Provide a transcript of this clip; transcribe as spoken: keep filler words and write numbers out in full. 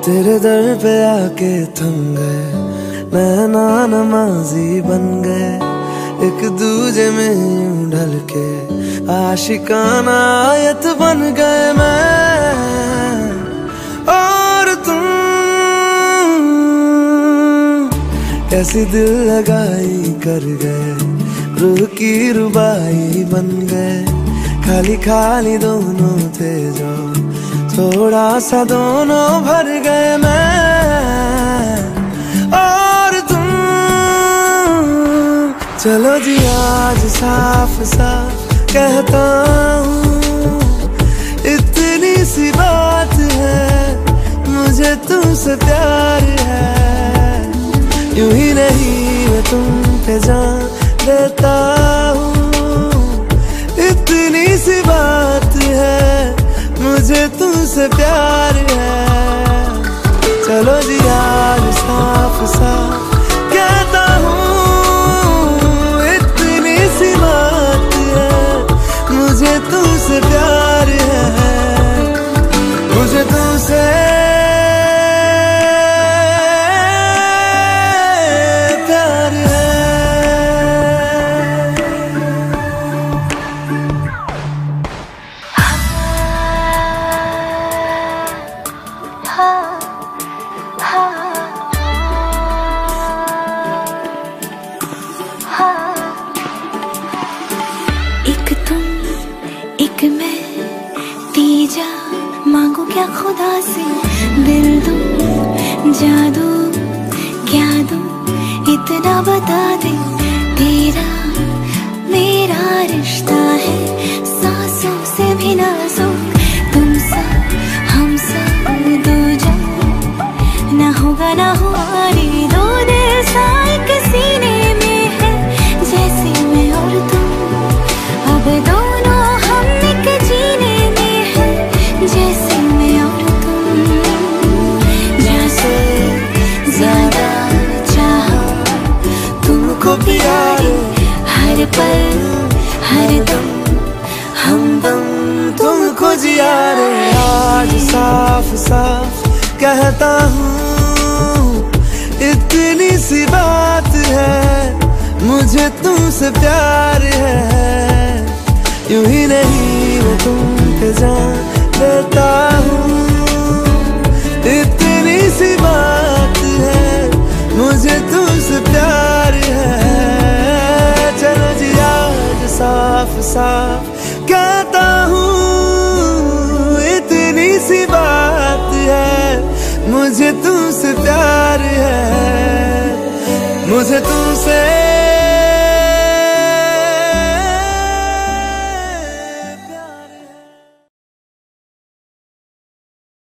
तेरे दर पे आके थम गए, नैना नमाजी बन गए, एक दूजे में यूं ढल के आशिकाना आयत बन गए मैं और तुम। कैसी दिल लगाई कर गए, रूह की रुबाई बन गए, खाली खाली दोनों थे जो थोड़ा सा दोनों भर गए मैं और तुम। चलो जी आज साफ साफ कहता हूँ, इतनी सी बात है, मुझे तुमसे प्यार है। यूं ही नहीं मैं तुम पे जान देता हूँ, इतनी सी बात है, मुझे तुमसे प्यार है। चलो जी आज साफ साफ कहता हूँ, इतनी सी बात है, मुझे तुमसे प्यार है, मुझे तुमसे प्यार है। एक तुम एक मैं, तीजा मांगो क्या खुदा से, दिल दूं जादू क्या दूं इतना बता दे। तेरा मेरा रिश्ता है सांसों से भी नाजुक, तुम सा हम सा दो जग ना होगा ना हमारी, दो दिल सा एक सीने में है जैसे मैं और तुम। अब दोनों हम एक जीने में है जैसे मैं और तुम। जैसे ज्यादा चाहा तुमको प्यारे, हर पल हर दम हमदम तुमको जिया रे। आज साफ साफ कहता हूँ, इतनी सी बात है, मुझे तुमसे प्यार है। यूं ही नहीं मैं तुम पे जान देता हूँ, इतनी सी बात है, मुझे तुमसे प्यार है। चलो जी आज साफ साफ कहता हूँ, इतनी सी बात है, मुझे तुमसे प्यार है, मुझे तुमसे